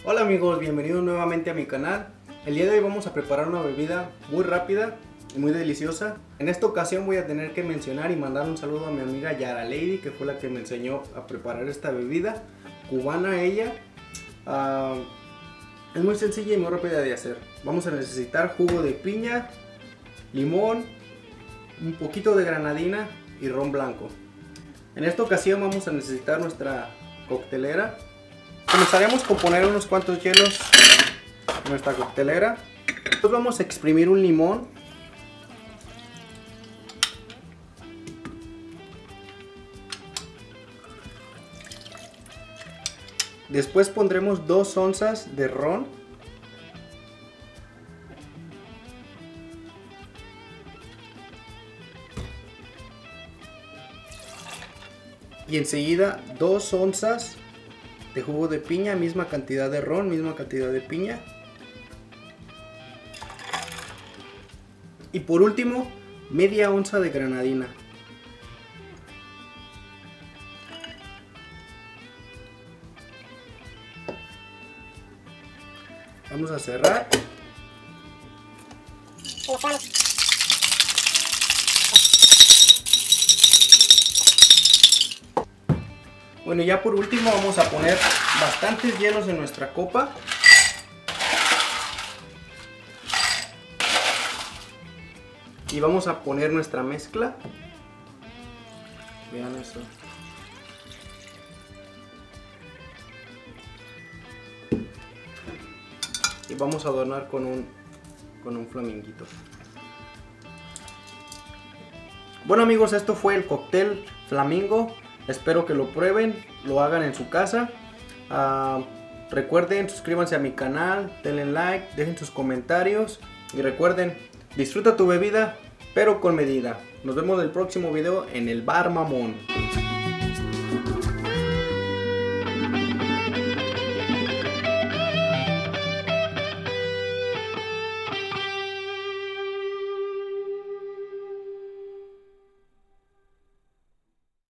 Hola amigos, bienvenidos nuevamente a mi canal. El día de hoy vamos a preparar una bebida muy rápida y muy deliciosa. En esta ocasión voy a tener que mencionar y mandar un saludo a mi amiga Yara Lady, que fue la que me enseñó a preparar esta bebida, cubana ella. Es muy sencilla y muy rápida de hacer. Vamos a necesitar jugo de piña, limón, un poquito de granadina y ron blanco. En esta ocasión vamos a necesitar nuestra coctelera. Comenzaremos con poner unos cuantos hielos en nuestra coctelera. Después vamos a exprimir un limón. Después pondremos 2 onzas de ron. Y enseguida 2 onzas de jugo de piña, misma cantidad de ron, misma cantidad de piña. Y por último, media onza de granadina. Vamos a cerrar. Bueno, ya por último vamos a poner bastantes hielos en nuestra copa. Y vamos a poner nuestra mezcla. Vean eso. Y vamos a adornar con un flaminguito. Bueno amigos, esto fue el cóctel flamingo. Espero que lo prueben, lo hagan en su casa. Recuerden, suscríbanse a mi canal, denle like, dejen sus comentarios. Y recuerden, disfruta tu bebida, pero con medida. Nos vemos en el próximo video en el Bar Mamón.